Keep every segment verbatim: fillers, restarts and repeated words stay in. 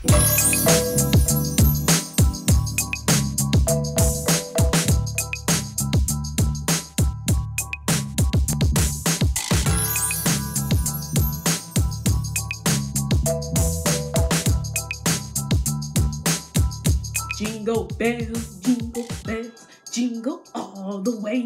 Jingle bells, jingle bells, jingle all the way.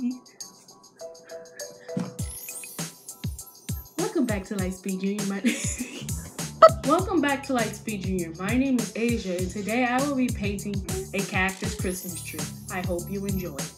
Welcome back to Lightspeed Junior. My Welcome back to Lightspeed Junior. My name is Ayjah, and today I will be painting a Cactus Christmas tree. I hope you enjoy.